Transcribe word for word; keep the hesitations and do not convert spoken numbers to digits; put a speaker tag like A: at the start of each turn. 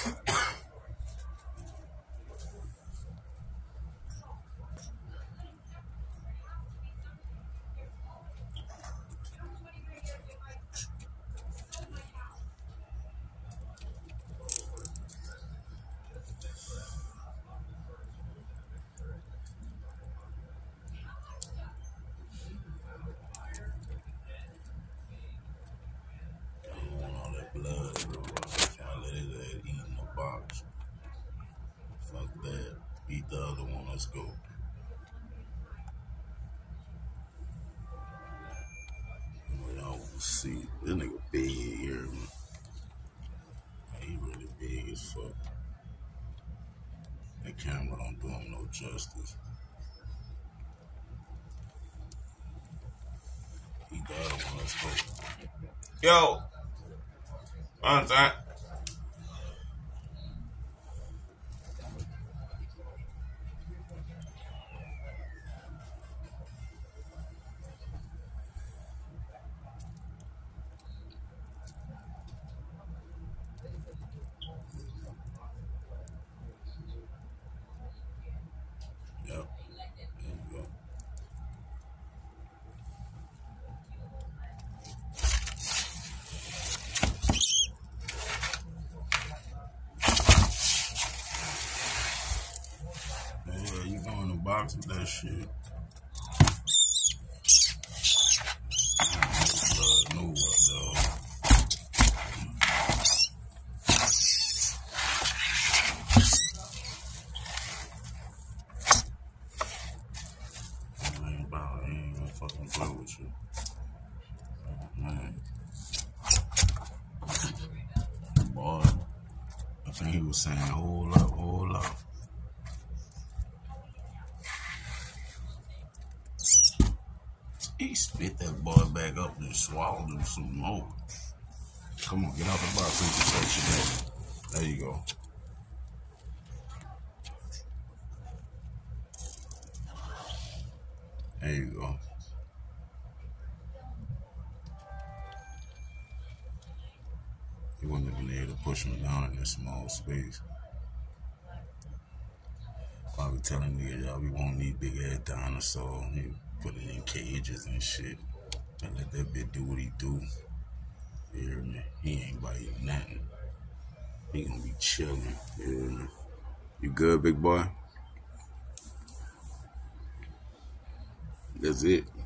A: All that blood, bro. Y'all let his ass eat in the box. Fuck that. Beat the other one. Let's go. Y'all will see. This nigga big here, man. He really big as fuck. That camera don't do him no justice. He the other one. Let's go.
B: Yo. One time.
A: Yep. There you go. Yeah, you go in the box with that shit. No blood, no what, though. I ain't about, I ain't gonna fucking play with you. Oh, man. Boy, I think he was saying, hold up, hold up. He spit that boy back up and swallowed him some more. Come on, get out the box and touch your head. There you go. There you go. He wasn't even able to push him down in this small space. I be telling niggas, y'all be wanting these big ass dinosaurs. He put it in cages and shit. And let that bitch do what he do. You hear me? He ain't biting nothing. He gonna be chilling. You hear me? You good, big boy? That's it.